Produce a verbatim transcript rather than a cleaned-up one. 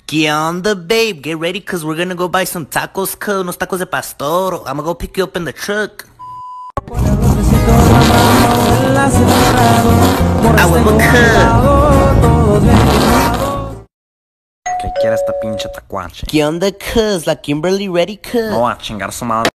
¿Qué onda, babe? Get ready, cause we're gonna go buy some tacos, cuz, unos tacos de pastor. I'm gonna go pick you up in the truck. A huevo, cuz. Que quiera esta pinche tacuache. ¿Qué onda, cuz? La Kimberly ready, cuz. No, a chingar su madre.